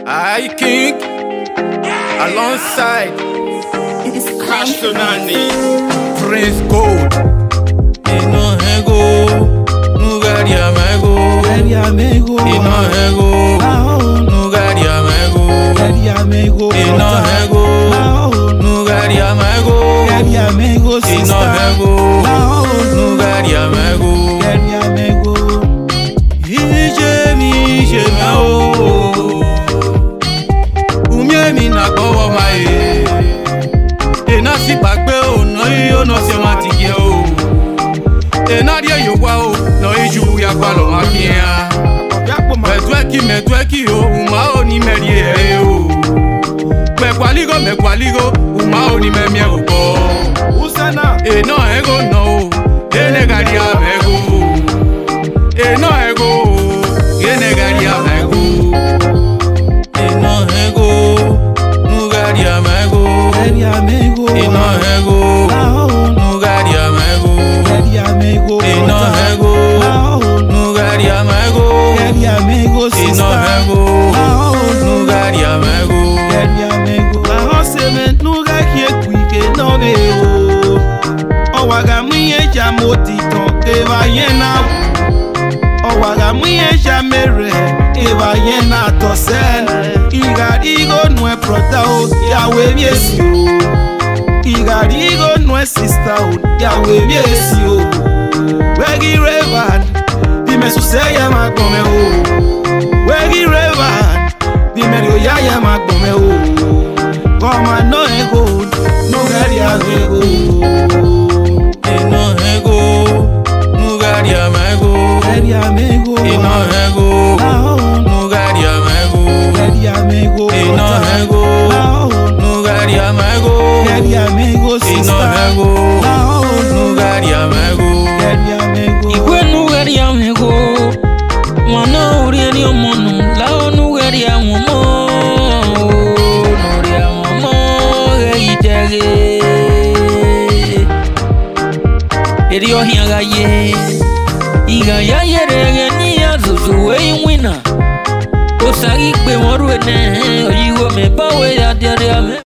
I King alongside Crash Tonani, Prince Gold. Nohegho, nugari amego, Nohegho, nugari amego, Nohegho, nugari amego, Nohegho, nugari amego. Mi na gowo mae na si bagbe o no yo no se ma ti ge o na rie yo wa o no iju ya kwa lo ma bia metweki o uma o ni merie o me kwaligo uma o ni me mie o bo usana no ego no ne gari amego no ego ne gari amego Nohegho, nugari amego, Nohegho, nugari amego, Nohegho, nugari amego, Nohegho, nugari amego. Ahoseme nugari ekwike Nohegho, owagamye jamoti ton eva yena, owagamye jamere eva yena tosen. Igarigo no es prota o Yahweh miesi o. Igarigo no es sister o Yahweh miesi o. Wegi revan, dime su seya magome o. Wegi revan, dime rio ya magome o. Koma Nohegho, nugari amego. Nohegho, nugari amego, Nohegho, nugari amego. Nohegho, nugari amego, Nohegho, nugari amego. Igwe nugari amego, mwana urieni omono, lao nugari amomo, nuri amomo geitege. Erio hiaga ye, iga ya yerege ni azuzu wina. Osagi pe moruene, oyiwo me bawe ya diare ame.